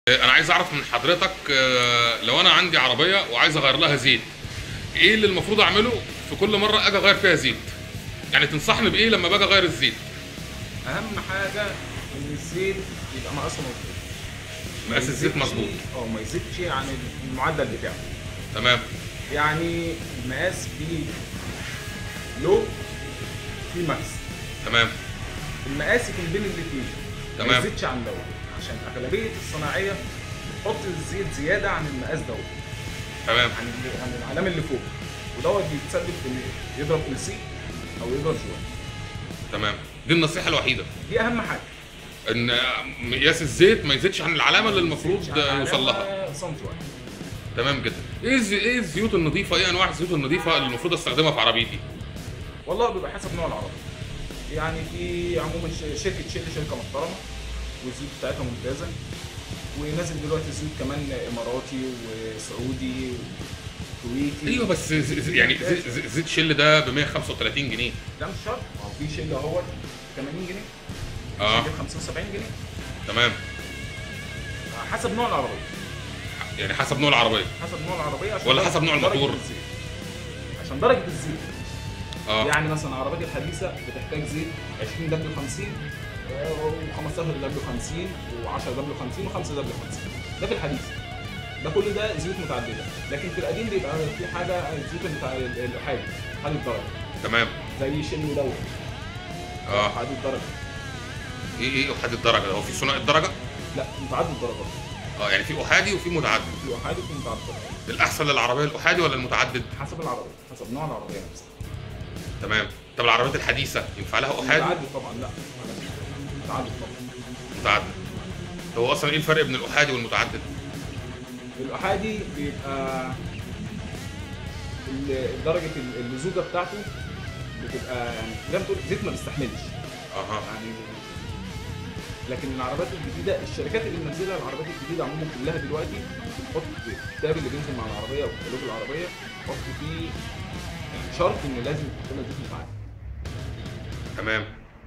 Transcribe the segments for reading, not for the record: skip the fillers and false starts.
انا عايز اعرف من حضرتك لو انا عندي عربيه وعايز اغير لها زيت، ايه اللي المفروض اعمله في كل مره اجي اغير فيها زيت؟ يعني تنصحني بايه لما باجي اغير الزيت؟ اهم حاجه ان الزيت يبقى مقاسه مظبوط. مقاس الزيت مظبوط. ما يزيدش عن المعدل بتاعه. تمام. يعني المقاس فيه لو في ماكس. تمام. المقاس يكون بين الاثنين. تمام. ما يزيدش عن دوت، عشان اغلبيه الصناعيه بتحط الزيت زياده عن المقاس دوت. تمام. عن العلامه اللي فوق، ودوت بيتسبب في يضرب LC او يضرب جوان. تمام. دي النصيحه الوحيده. دي اهم حاجه. ان مقياس الزيت ما يزيدش عن العلامه اللي المفروض يوصل لها. سنتي واحد. تمام جدا. ايه الزيوت النظيفه، ايه انواع الزيوت النظيفه اللي المفروض استخدمها في عربيتي؟ والله بيبقى حسب نوع العربيه. يعني في عموما شركه شركه محترمه والزيوت بتاعتها ممتازه، ونازل دلوقتي زيوت كمان اماراتي وسعودي وكويتي. ايوه بس يعني زيت شيل ده ب 135 جنيه. لا مش شرط، ما هو في شيل اهوت 80 جنيه. شيل 75 جنيه. تمام. حسب نوع العربيه. يعني حسب نوع العربيه. حسب نوع العربيه عشان ولا حسب نوع الموتور؟ عشان درجه الزيت. يعني مثلا العربيات الحديثه بتحتاج زيت 20 دبليو 50 و15 دبليو 50 و10 دبليو 50 و5 دبليو 50. ده في الحديث. ده كل ده زيوت متعدده، لكن في القديم بيبقى في حاجه الزيوت بتاع الاحادي، احادي الدرجه. تمام. زي شيل دوت. احادي الدرجه. ايه احادي الدرجه ده؟ هو في ثنائي الدرجه؟ لا، متعدد الدرجات. يعني في احادي وفي متعدد. في احادي وفي متعدد. الاحسن للعربيه الاحادي ولا المتعدد؟ حسب العربيه، حسب نوع العربيه نفسها. تمام. طب العربيات الحديثه ينفع لها احادي؟ متعدد طبعا. لا متعدد طبعا. متعدد. هو اصلا ايه الفرق بين الاحادي والمتعدد؟ الاحادي بيبقى درجه اللزوجه بتاعته بتبقى يعني زي ما تقول زيت ما بيستحملش. يعني لكن العربيات الجديده، الشركات اللي منزله العربيات الجديده عموما كلها دلوقتي بتحط الكتاب اللي بينزل مع العربيه او كتالوج العربيه بتحط فيه يعني شرط ان لازم يحط لنا زيت متعدد. تمام.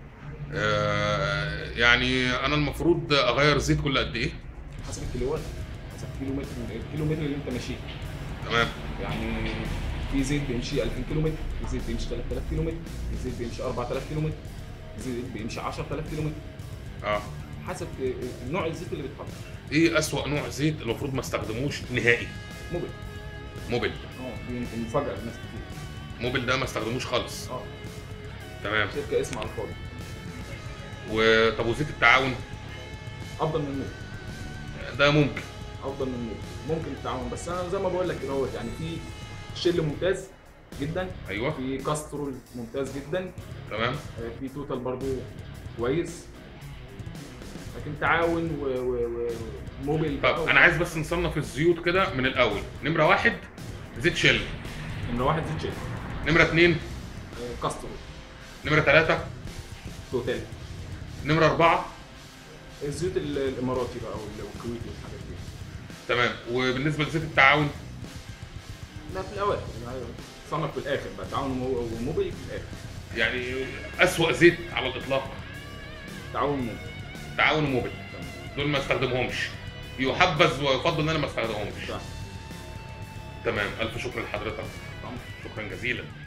يعني انا المفروض اغير زيت كل قد ايه؟ حسب الكيلوات، حسب الكيلومتر اللي انت ماشيه. تمام. يعني في زيت بيمشي 2000 كيلومتر، في زيت بيمشي 3000 كيلومتر، في زيت بيمشي 4000 كيلومتر، في زيت بيمشي 10000 كيلومتر. حسب نوع الزيت اللي بيتحط. ايه اسوأ نوع زيت المفروض ما استخدموش نهائي؟ موبل. دي يمكن مفاجأة لناس كتير. موبل ده ما استخدموش خالص. تمام. شركة اسم على الفاضي. طب وزيت التعاون؟ افضل من موبل. ده ممكن. افضل من موبل، ممكن التعاون، بس انا زي ما بقول لك كده يعني في شيل ممتاز جدا. ايوه. في كاسترول ممتاز جدا. تمام. في توتال برضو كويس. لكن تعاون وموبل. طب انا عايز بس نصنف الزيوت كده من الاول. نمره 1 زيت شيل. نمره 1 زيت شيل. نمره 2 كاسترول. نمره 3 توتال. نمره 4 الزيوت الاماراتي بقى والكويتي والحاجات دي. تمام. وبالنسبه لزيت التعاون؟ لا، في الاواخر يعني صنف في الاخر بقى تعاون وموبل في الاخر. يعني اسوأ زيت على الاطلاق تعاون وموبل. تعاون وموبل. دول ما استخدمهمش، يحبذ ويفضل ان انا ما استخدمهمش. تمام. الف شكر لحضرتك. شكرا جزيلا.